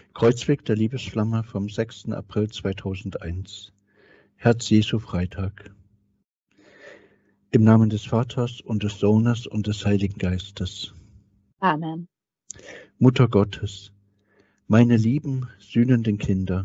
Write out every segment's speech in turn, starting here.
Kreuzweg der Liebesflamme vom 6. April 2001. Herz Jesu Freitag. Im Namen des Vaters und des Sohnes und des Heiligen Geistes. Amen. Mutter Gottes, meine lieben, sühnenden Kinder,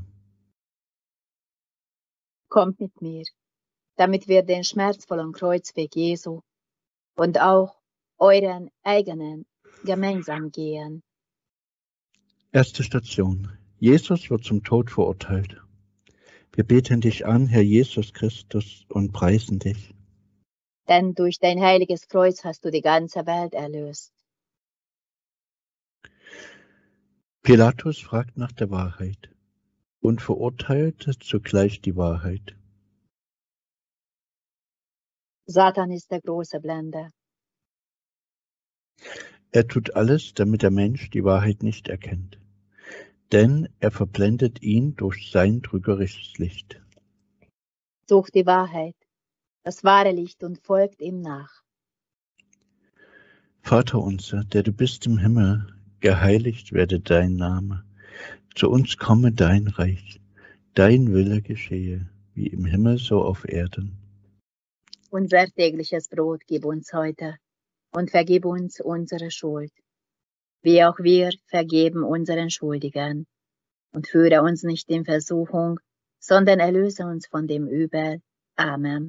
Kommt mit mir, damit wir den schmerzvollen Kreuzweg Jesu und auch euren eigenen gemeinsam gehen. Erste Station. Jesus wird zum Tod verurteilt. Wir beten dich an, Herr Jesus Christus, und preisen dich. Denn durch dein heiliges Kreuz hast du die ganze Welt erlöst. Pilatus fragt nach der Wahrheit und verurteilt zugleich die Wahrheit. Satan ist der große Blender. Er tut alles, damit der Mensch die Wahrheit nicht erkennt, denn er verblendet ihn durch sein trügerisches Licht. Sucht die Wahrheit, das wahre Licht, und folgt ihm nach. Vater unser, der du bist im Himmel, geheiligt werde dein Name. Zu uns komme dein Reich, dein Wille geschehe, wie im Himmel so auf Erden. Unser tägliches Brot gib uns heute und vergib uns unsere Schuld, wie auch wir vergeben unseren Schuldigern. Und führe uns nicht in Versuchung, sondern erlöse uns von dem Übel. Amen.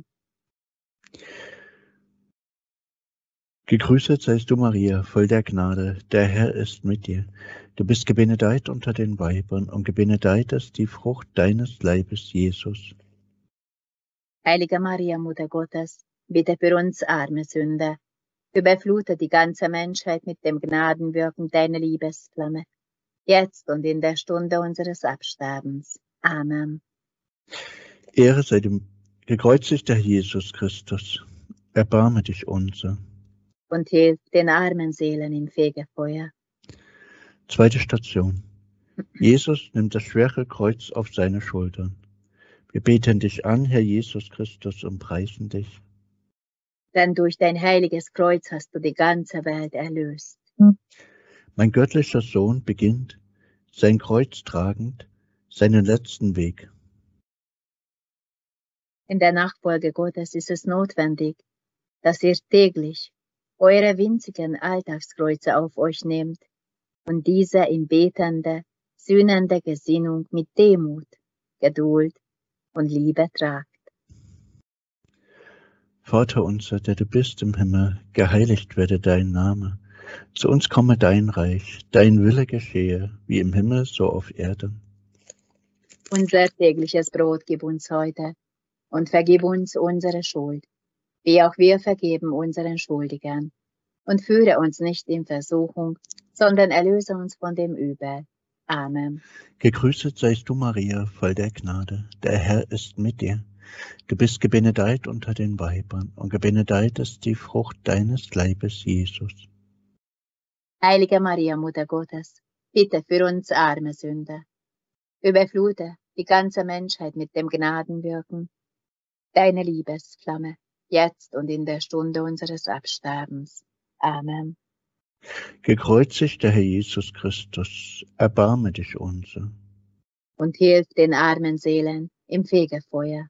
Gegrüßet seist du, Maria, voll der Gnade, der Herr ist mit dir. Du bist gebenedeit unter den Weibern, und gebenedeit ist die Frucht deines Leibes, Jesus. Heilige Maria, Mutter Gottes, bitte für uns arme Sünder, überflute die ganze Menschheit mit dem Gnadenwirken deiner Liebesflamme, jetzt und in der Stunde unseres Absterbens. Amen. Ehre sei dem gekreuzigten Jesus Christus. Erbarme dich unser. Und hilf den armen Seelen im Fegefeuer. Zweite Station. Jesus nimmt das schwere Kreuz auf seine Schultern. Wir beten dich an, Herr Jesus Christus, und preisen dich. Denn durch dein heiliges Kreuz hast du die ganze Welt erlöst. Mein göttlicher Sohn beginnt, sein Kreuz tragend, seinen letzten Weg. In der Nachfolge Gottes ist es notwendig, dass ihr täglich eure winzigen Alltagskreuze auf euch nehmt und diese in betender, sühnender Gesinnung mit Demut, Geduld und Liebe tragt. Vater unser, der du bist im Himmel, geheiligt werde dein Name. Zu uns komme dein Reich, dein Wille geschehe, wie im Himmel so auf Erden. Unser tägliches Brot gib uns heute und vergib uns unsere Schuld, wie auch wir vergeben unseren Schuldigern. Und führe uns nicht in Versuchung, sondern erlöse uns von dem Übel. Amen. Gegrüßet seist du, Maria, voll der Gnade, der Herr ist mit dir. Du bist gebenedeit unter den Weibern, und gebenedeit ist die Frucht deines Leibes, Jesus. Heilige Maria, Mutter Gottes, bitte für uns arme Sünder. Überflute die ganze Menschheit mit dem Gnadenwirken deiner Liebesflamme, jetzt und in der Stunde unseres Absterbens. Amen. Gekreuzigter Herr Jesus Christus, erbarme dich unser. Und hilf den armen Seelen im Fegefeuer.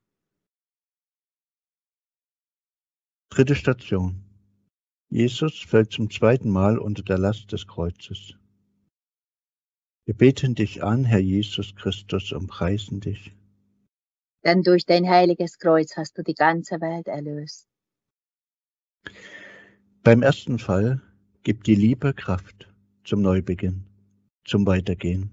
Dritte Station. Jesus fällt zum zweiten Mal unter der Last des Kreuzes. Wir beten dich an, Herr Jesus Christus, und preisen dich. Denn durch dein heiliges Kreuz hast du die ganze Welt erlöst. Beim ersten Fall gibt die Liebe Kraft zum Neubeginn, zum Weitergehen.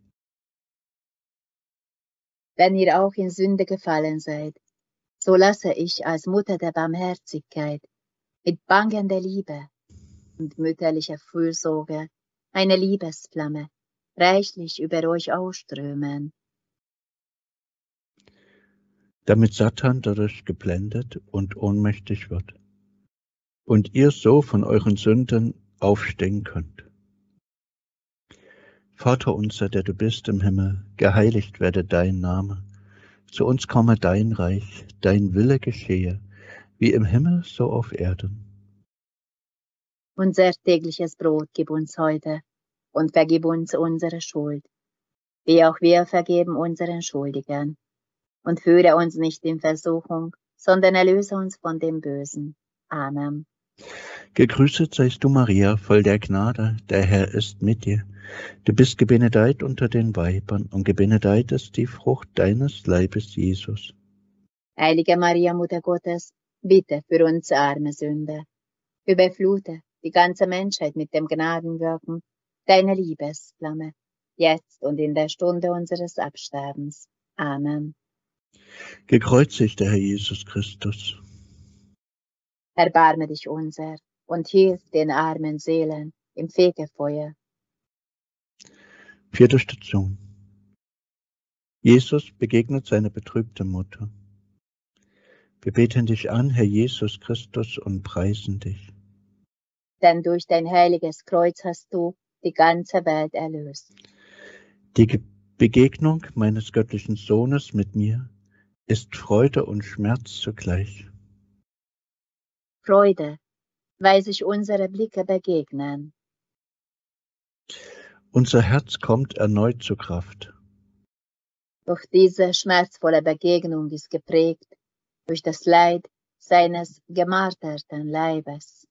Wenn ihr auch in Sünde gefallen seid, so lasse ich als Mutter der Barmherzigkeit mit bangender Liebe und mütterlicher Fürsorge eine Liebesflamme reichlich über euch ausströmen. Damit Satan dadurch geblendet und ohnmächtig wird und ihr so von euren Sünden aufstehen könnt. Vater unser, der du bist im Himmel, geheiligt werde dein Name. Zu uns komme dein Reich, dein Wille geschehe, wie im Himmel so auf Erden. Unser tägliches Brot gib uns heute und vergib uns unsere Schuld, wie auch wir vergeben unseren Schuldigern. Und führe uns nicht in Versuchung, sondern erlöse uns von dem Bösen. Amen. Gegrüßet seist du, Maria, voll der Gnade, der Herr ist mit dir. Du bist gebenedeit unter den Weibern, und gebenedeit ist die Frucht deines Leibes, Jesus. Heilige Maria, Mutter Gottes, bitte für uns arme Sünder. Überflute die ganze Menschheit mit dem Gnadenwirken deiner Liebesflamme, jetzt und in der Stunde unseres Absterbens. Amen. Gekreuzigt der Herr Jesus Christus. Erbarme dich unser und hilf den armen Seelen im Fegefeuer. 4. Station. Jesus begegnet seiner betrübten Mutter. Wir beten dich an, Herr Jesus Christus, und preisen dich. Denn durch dein heiliges Kreuz hast du die ganze Welt erlöst. Die Begegnung meines göttlichen Sohnes mit mir ist Freude und Schmerz zugleich. Freude, weil sich unsere Blicke begegnen. Unser Herz kommt erneut zur Kraft. Doch diese schmerzvolle Begegnung ist geprägt durch das Leid seines gemarterten Leibes.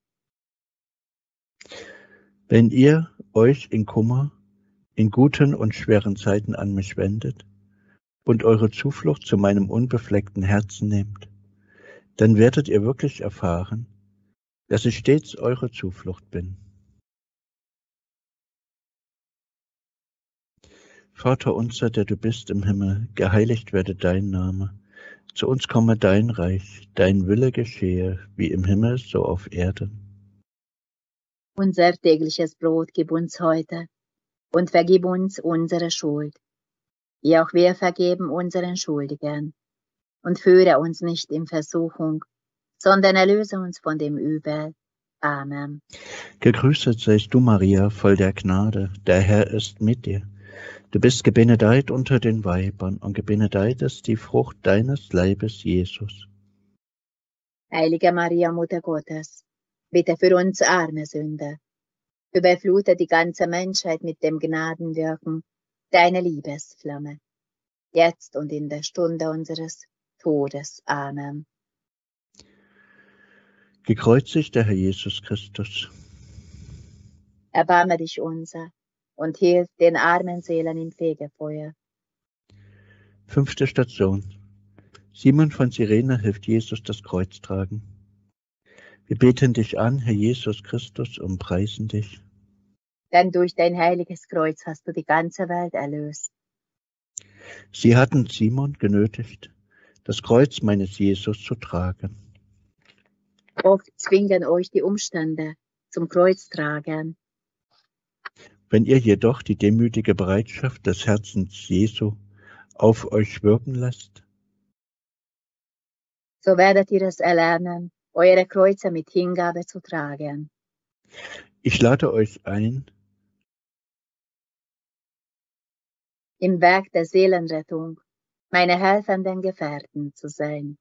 Wenn ihr euch in Kummer, in guten und schweren Zeiten an mich wendet und eure Zuflucht zu meinem unbefleckten Herzen nehmt, dann werdet ihr wirklich erfahren, dass ich stets eure Zuflucht bin. Vater unser, der du bist im Himmel, geheiligt werde dein Name. Zu uns komme dein Reich, dein Wille geschehe, wie im Himmel, so auf Erden. Unser tägliches Brot gib uns heute und vergib uns unsere Schuld, wie auch wir vergeben unseren Schuldigern. Und führe uns nicht in Versuchung, sondern erlöse uns von dem Übel. Amen. Gegrüßet seist du, Maria, voll der Gnade, der Herr ist mit dir. Du bist gebenedeit unter den Weibern, und gebenedeit ist die Frucht deines Leibes, Jesus. Heilige Maria, Mutter Gottes, bitte für uns arme Sünder. Überflute die ganze Menschheit mit dem Gnadenwirken deiner Liebesflamme, jetzt und in der Stunde unseres Todes. Amen. Gekreuzigt der Herr Jesus Christus. Erbarme dich unser und hilf den armen Seelen im Fegefeuer. 5. Station. Simon von Cyrene hilft Jesus das Kreuz tragen. Wir beten dich an, Herr Jesus Christus, und preisen dich. Denn durch dein heiliges Kreuz hast du die ganze Welt erlöst. Sie hatten Simon genötigt, das Kreuz meines Jesus zu tragen. Oft zwingen euch die Umstände zum Kreuztragen. Wenn ihr jedoch die demütige Bereitschaft des Herzens Jesu auf euch wirken lasst, so werdet ihr es erlernen, eure Kreuze mit Hingabe zu tragen. ich lade euch ein, im Werk der Seelenrettung meine helfenden Gefährten zu sein.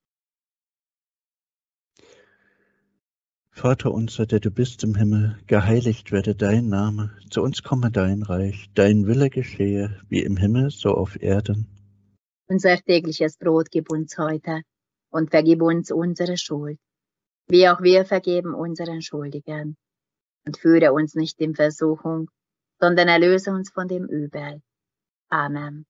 Vater unser, der du bist im Himmel, geheiligt werde dein Name, zu uns komme dein Reich, dein Wille geschehe, wie im Himmel, so auf Erden. Unser tägliches Brot gib uns heute und vergib uns unsere Schuld, wie auch wir vergeben unseren Schuldigern. Und führe uns nicht in Versuchung, sondern erlöse uns von dem Übel. Amen.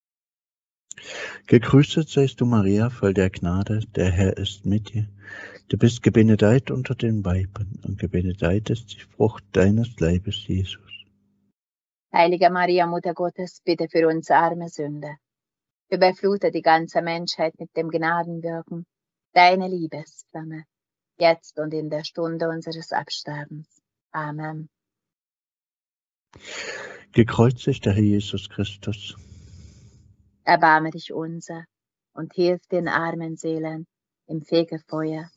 Gegrüßet seist du, Maria, voll der Gnade, der Herr ist mit dir. Du bist gebenedeit unter den Weibern, und gebenedeit ist die Frucht deines Leibes, Jesus. Heilige Maria, Mutter Gottes, bitte für uns arme Sünder. Überflute die ganze Menschheit mit dem Gnadenwirken deiner Liebesflamme, jetzt und in der Stunde unseres Absterbens. Amen. Gekreuzigt der Herr Jesus Christus. Erbarme dich unser und hilf den armen Seelen im Fegefeuer.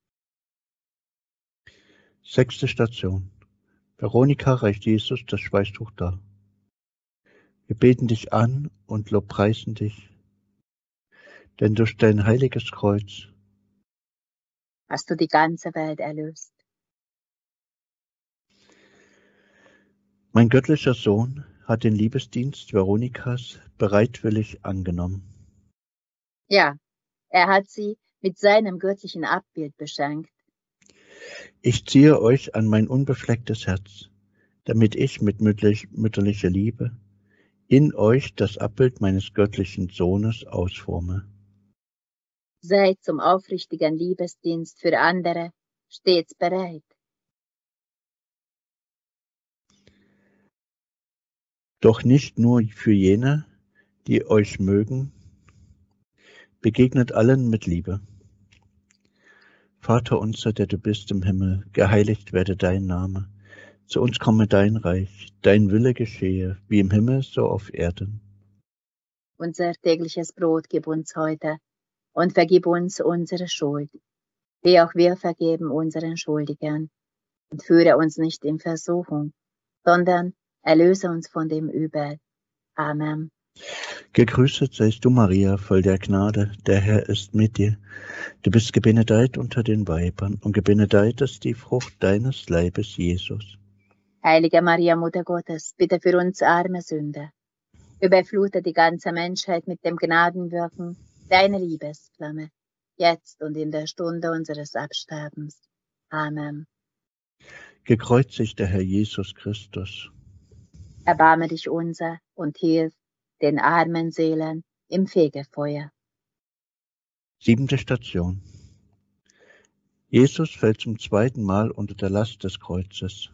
6. Station. Veronika reicht Jesus das Schweißtuch dar. Wir beten dich an und lobpreisen dich, denn durch dein heiliges Kreuz Hast du die ganze Welt erlöst. mein göttlicher Sohn hat den Liebesdienst Veronikas bereitwillig angenommen. Ja, er hat sie mit seinem göttlichen Abbild beschenkt. Ich ziehe euch an mein unbeflecktes Herz, damit ich mit mütterlicher Liebe in euch das Abbild meines göttlichen Sohnes ausforme. Seid zum aufrichtigen Liebesdienst für andere stets bereit. Doch nicht nur für jene, die euch mögen, begegnet allen mit Liebe. Vater unser, der du bist im Himmel, geheiligt werde dein Name. Zu uns komme dein Reich, dein Wille geschehe, wie im Himmel, so auf Erden. Unser tägliches Brot gib uns heute und vergib uns unsere Schuld, wie auch wir vergeben unseren Schuldigern. Und führe uns nicht in Versuchung, sondern erlöse uns von dem Übel. Amen. Gegrüßet seist du, Maria, voll der Gnade, der Herr ist mit dir. Du bist gebenedeit unter den Weibern, und gebenedeit ist die Frucht deines Leibes, Jesus. Heilige Maria, Mutter Gottes, bitte für uns arme Sünder. Überflute die ganze Menschheit mit dem Gnadenwirken deiner Liebesflamme, jetzt und in der Stunde unseres Absterbens. Amen. Gekreuzigt der Herr Jesus Christus. Erbarme dich unser und hilf den armen Seelen im Fegefeuer. 7. Station. Jesus fällt zum zweiten Mal unter der Last des Kreuzes.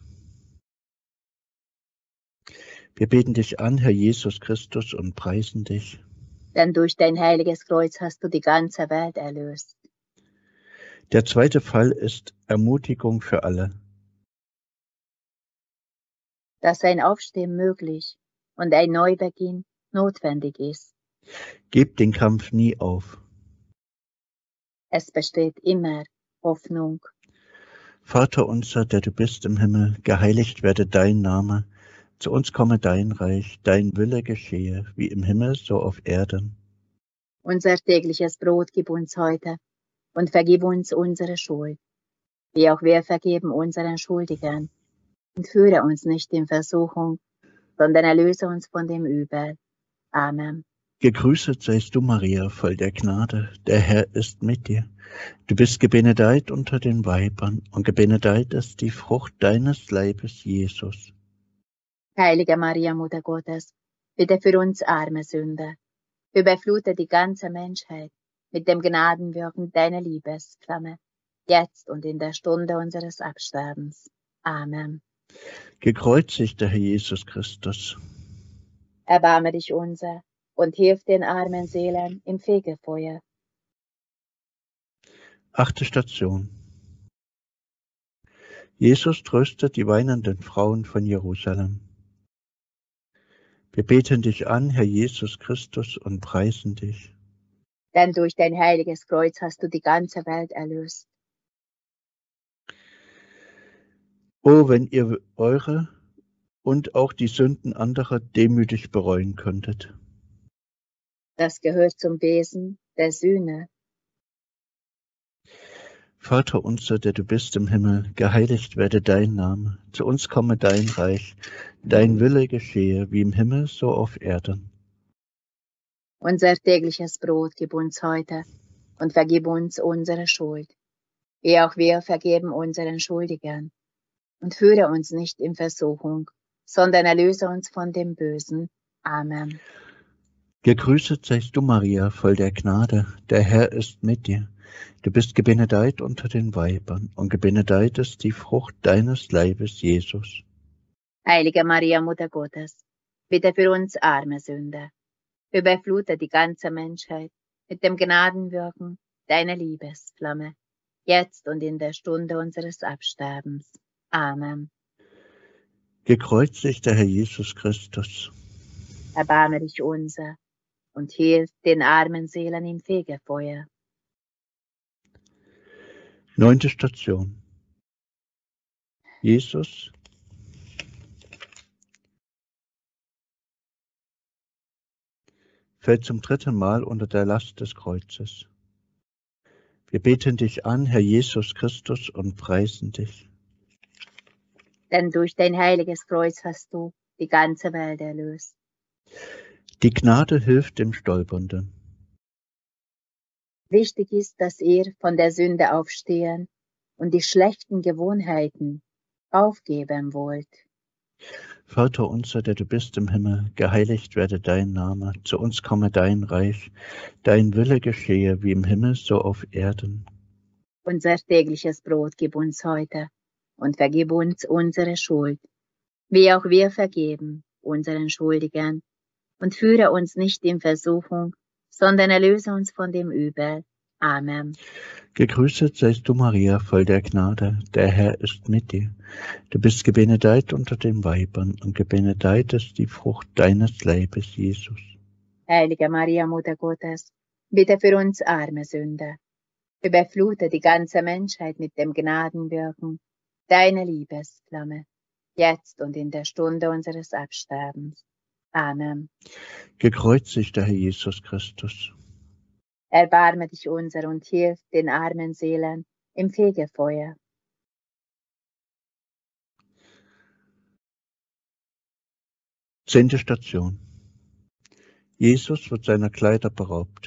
Wir beten dich an, Herr Jesus Christus, und preisen dich. Denn durch dein heiliges Kreuz hast du die ganze Welt erlöst. Der zweite Fall ist Ermutigung für alle. Dass ein Aufstehen möglich und ein Neubeginn notwendig ist. Gebt den Kampf nie auf. Es besteht immer Hoffnung. Vater unser, der du bist im Himmel, geheiligt werde dein Name. Zu uns komme dein Reich, dein Wille geschehe, wie im Himmel, so auf Erden. Unser tägliches Brot gib uns heute und vergib uns unsere Schuld, wie auch wir vergeben unseren Schuldigern. Und führe uns nicht in Versuchung, sondern erlöse uns von dem Übel. Amen. Gegrüßet seist du, Maria, voll der Gnade, der Herr ist mit dir. Du bist gebenedeit unter den Weibern, und gebenedeit ist die Frucht deines Leibes, Jesus. Heilige Maria, Mutter Gottes, bitte für uns arme Sünder. Überflute die ganze Menschheit mit dem Gnadenwirken deiner Liebesflamme, jetzt und in der Stunde unseres Absterbens. Amen. Gekreuzigt der Herr Jesus Christus. Erbarme dich unser und hilf den armen Seelen im Fegefeuer. 8. Station. Jesus tröstet die weinenden Frauen von Jerusalem. Wir beten dich an, Herr Jesus Christus, und preisen dich. Denn durch dein heiliges Kreuz hast du die ganze Welt erlöst. Oh, wenn ihr eure und auch die Sünden anderer demütig bereuen könntet. Das gehört zum Wesen der Sühne. Vater unser, der du bist im Himmel, geheiligt werde dein Name. Zu uns komme dein Reich, dein Wille geschehe, wie im Himmel, so auf Erden. Unser tägliches Brot gib uns heute und vergib uns unsere Schuld, wie auch wir vergeben unseren Schuldigern. Und führe uns nicht in Versuchung, sondern erlöse uns von dem Bösen. Amen. Gegrüßet seist du, Maria, voll der Gnade, der Herr ist mit dir. Du bist gebenedeit unter den Weibern, und gebenedeit ist die Frucht deines Leibes, Jesus. Heilige Maria, Mutter Gottes, bitte für uns arme Sünder. Überflute die ganze Menschheit mit dem Gnadenwirken deiner Liebesflamme, jetzt und in der Stunde unseres Absterbens. Amen. Gekreuzigt der Herr Jesus Christus. Erbarme dich unser und hilf den armen Seelen im Fegefeuer. 9. Station. Jesus fällt zum 3. Mal unter der Last des Kreuzes. Wir beten dich an, Herr Jesus Christus, und preisen dich. Denn durch dein heiliges Kreuz hast du die ganze Welt erlöst. Die Gnade hilft dem Stolpernden. Wichtig ist, dass ihr von der Sünde aufstehen und die schlechten Gewohnheiten aufgeben wollt. Vater unser, der du bist im Himmel, geheiligt werde dein Name, zu uns komme dein Reich, dein Wille geschehe wie im Himmel, so auf Erden. Unser tägliches Brot gib uns heute und vergib uns unsere Schuld, wie auch wir vergeben unseren Schuldigen. Und führe uns nicht in Versuchung, sondern erlöse uns von dem Übel. Amen. Gegrüßet seist du, Maria, voll der Gnade, der Herr ist mit dir. Du bist gebenedeit unter den Weibern und gebenedeit ist die Frucht deines Leibes, Jesus. Heilige Maria, Mutter Gottes, bitte für uns arme Sünder. Überflute die ganze Menschheit mit dem Gnadenwirken deiner Liebesflamme, jetzt und in der Stunde unseres Absterbens. Amen. Gekreuzigt der Herr Jesus Christus. Erbarme dich unser und hilf den armen Seelen im Fegefeuer. Zehnte Station. Jesus wird seiner Kleider beraubt.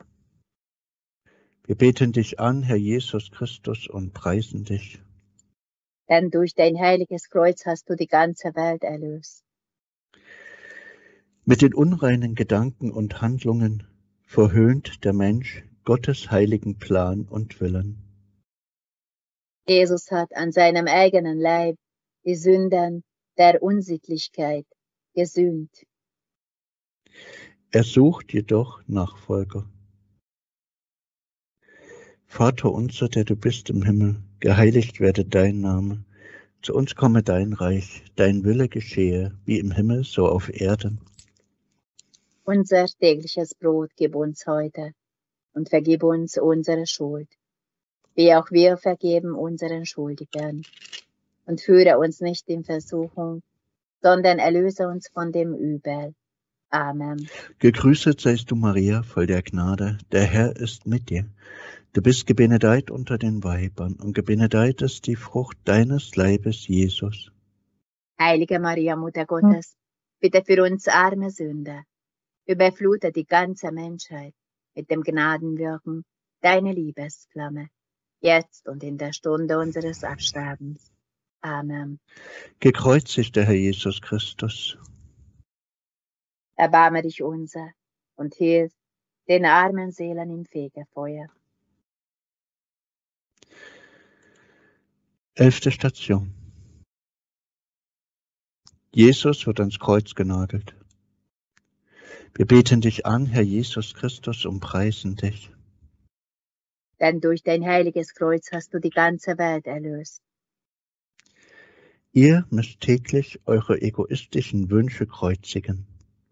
Wir beten dich an, Herr Jesus Christus, und preisen dich. Denn durch dein heiliges Kreuz hast du die ganze Welt erlöst. Mit den unreinen Gedanken und Handlungen verhöhnt der Mensch Gottes heiligen Plan und Willen. Jesus hat an seinem eigenen Leib die Sünden der Unsittlichkeit gesühnt. Er sucht jedoch Nachfolger. Vater unser, der du bist im Himmel, geheiligt werde dein Name. Zu uns komme dein Reich, dein Wille geschehe, wie im Himmel, so auf Erden. Unser tägliches Brot gib uns heute und vergib uns unsere Schuld, wie auch wir vergeben unseren Schuldigern. Und führe uns nicht in Versuchung, sondern erlöse uns von dem Übel. Amen. Gegrüßet seist du, Maria, voll der Gnade, der Herr ist mit dir. Du bist gebenedeit unter den Weibern und gebenedeit ist die Frucht deines Leibes, Jesus. Heilige Maria, Mutter Gottes, bitte für uns arme Sünder, überflute die ganze Menschheit mit dem Gnadenwirken deiner Liebesflamme, jetzt und in der Stunde unseres Absterbens. Amen. Gekreuzigt der Herr Jesus Christus. Erbarme dich unser und hilf den armen Seelen im Fegefeuer. 11. Station. Jesus wird ans Kreuz genagelt. Wir beten dich an, Herr Jesus Christus, und preisen dich. Denn durch dein heiliges Kreuz hast du die ganze Welt erlöst. Ihr müsst täglich eure egoistischen Wünsche kreuzigen,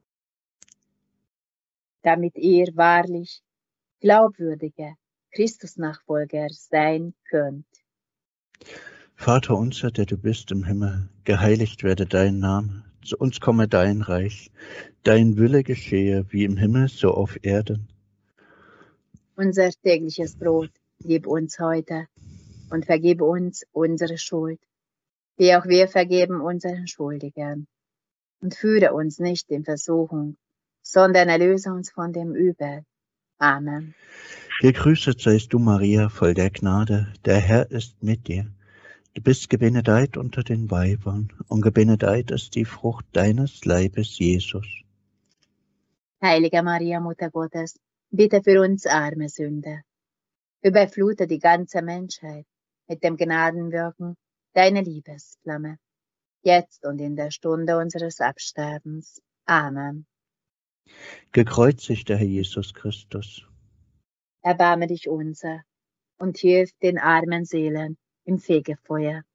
damit ihr wahrlich glaubwürdige Christusnachfolger sein könnt. Vater unser, der du bist im Himmel, geheiligt werde dein Name, zu uns komme dein Reich, dein Wille geschehe, wie im Himmel, so auf Erden. Unser tägliches Brot gib uns heute und vergib uns unsere Schuld, wie auch wir vergeben unseren Schuldigern. Und führe uns nicht in Versuchung, sondern erlöse uns von dem Übel. Amen. Gegrüßet seist du, Maria, voll der Gnade, der Herr ist mit dir. Du bist gebenedeit unter den Weibern und gebenedeit ist die Frucht deines Leibes, Jesus. Heilige Maria, Mutter Gottes, bitte für uns arme Sünder. Überflute die ganze Menschheit mit dem Gnadenwirken deiner Liebesflamme, jetzt und in der Stunde unseres Absterbens. Amen. Gekreuzigt der Herr Jesus Christus. Erbarme dich unser und hilf den armen Seelen im Fegefeuer.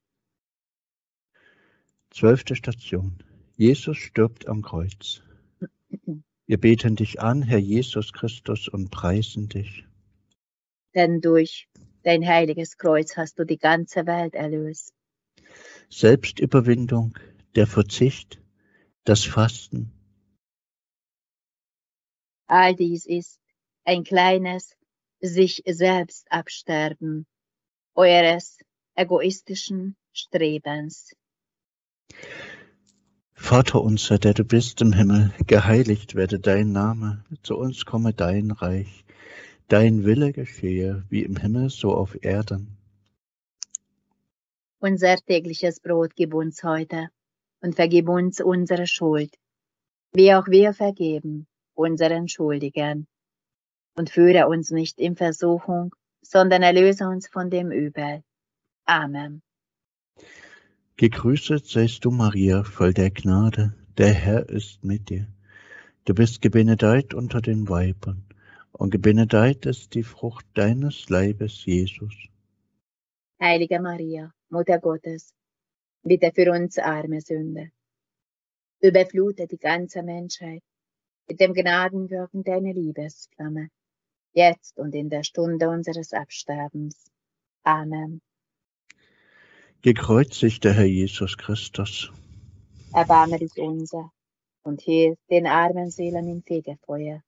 12. Station. Jesus stirbt am Kreuz. Wir beten dich an, Herr Jesus Christus, und preisen dich. Denn durch dein heiliges Kreuz hast du die ganze Welt erlöst. Selbstüberwindung, der Verzicht, das Fasten. All dies ist ein kleines sich selbst absterben eures egoistischen Strebens. Vater unser, der du bist im Himmel, geheiligt werde dein Name, zu uns komme dein Reich, dein Wille geschehe, wie im Himmel so auf Erden. Unser tägliches Brot gib uns heute und vergib uns unsere Schuld, wie auch wir vergeben unseren Schuldigern. Und führe uns nicht in Versuchung, sondern erlöse uns von dem Übel. Amen. Gegrüßet seist du, Maria, voll der Gnade, der Herr ist mit dir. Du bist gebenedeit unter den Weibern, und gebenedeit ist die Frucht deines Leibes, Jesus. Heilige Maria, Mutter Gottes, bitte für uns arme Sünder. Überflute die ganze Menschheit mit dem Gnadenwirken deiner Liebesflamme, jetzt und in der Stunde unseres Absterbens. Amen. Gekreuzigt der Herr Jesus Christus. Erbarme dich unser und hilf den armen Seelen im Fegefeuer.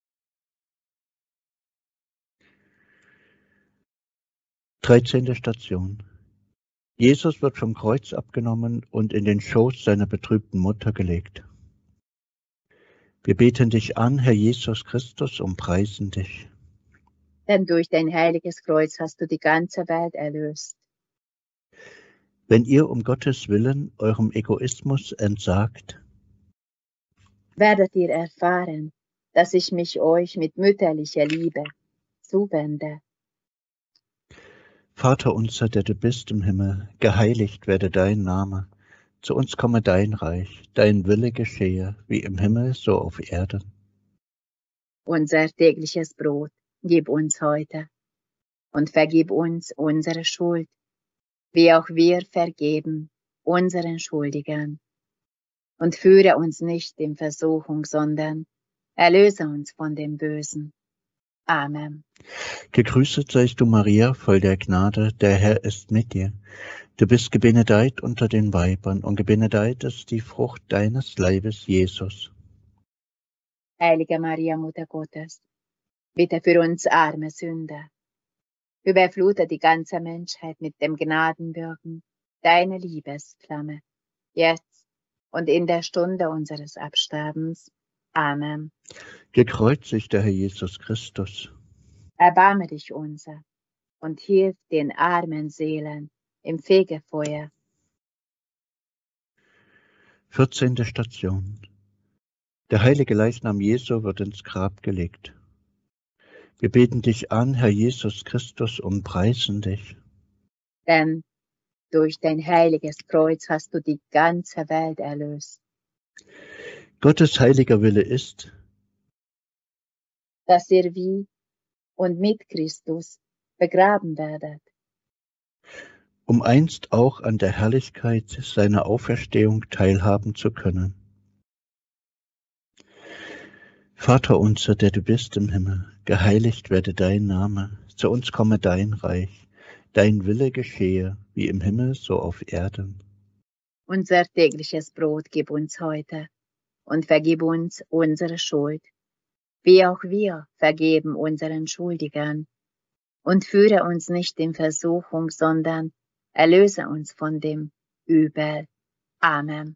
Dreizehnte Station. Jesus wird vom Kreuz abgenommen und in den Schoß seiner betrübten Mutter gelegt. Wir beten dich an, Herr Jesus Christus, und preisen dich. Denn durch dein heiliges Kreuz hast du die ganze Welt erlöst. Wenn ihr um Gottes Willen eurem Egoismus entsagt, werdet ihr erfahren, dass ich mich euch mit mütterlicher Liebe zuwende. Vater unser, der du bist im Himmel, geheiligt werde dein Name. Zu uns komme dein Reich, dein Wille geschehe, wie im Himmel so auf Erden. Unser tägliches Brot gib uns heute und vergib uns unsere Schuld, wie auch wir vergeben unseren Schuldigern. Und führe uns nicht in Versuchung, sondern erlöse uns von dem Bösen. Amen. Gegrüßet seist du, Maria, voll der Gnade, der Herr ist mit dir. Du bist gebenedeit unter den Weibern, und gebenedeit ist die Frucht deines Leibes, Jesus. Heilige Maria, Mutter Gottes, bitte für uns arme Sünder. Überflute die ganze Menschheit mit dem Gnadenwirken deiner Liebesflamme, jetzt und in der Stunde unseres Absterbens. Amen. Gekreuzigt der Herr Jesus Christus. Erbarme dich unser und hilf den armen Seelen im Fegefeuer. 14. Station. Der heilige Leichnam Jesu wird ins Grab gelegt. Wir beten dich an, Herr Jesus Christus, und preisen dich. Denn durch dein heiliges Kreuz hast du die ganze Welt erlöst. Gottes heiliger Wille ist, dass ihr wie und mit Christus begraben werdet, um einst auch an der Herrlichkeit seiner Auferstehung teilhaben zu können. Vater unser, der du bist im Himmel, geheiligt werde dein Name, zu uns komme dein Reich, dein Wille geschehe, wie im Himmel so auf Erden. Unser tägliches Brot gib uns heute und vergib uns unsere Schuld, wie auch wir vergeben unseren Schuldigern. Und führe uns nicht in Versuchung, sondern erlöse uns von dem Übel. Amen.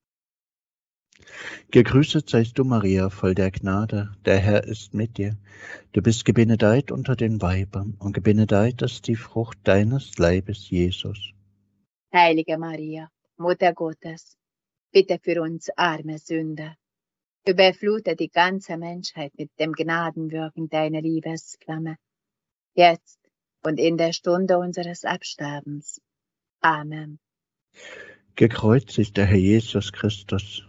Gegrüßet seist du, Maria, voll der Gnade, der Herr ist mit dir. Du bist gebenedeit unter den Weibern, und gebenedeit ist die Frucht deines Leibes, Jesus. Heilige Maria, Mutter Gottes, bitte für uns arme Sünder. Überflute die ganze Menschheit mit dem Gnadenwirken deiner Liebesflamme, jetzt und in der Stunde unseres Absterbens. Amen. Gekreuzigt der Herr Jesus Christus.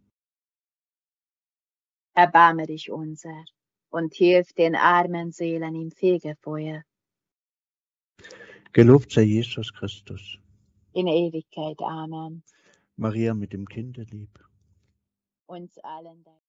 Erbarme dich unser und hilf den armen Seelen im Fegefeuer. Gelobt sei Jesus Christus. In Ewigkeit. Amen. Maria mit dem Kinde lieb. Uns allen.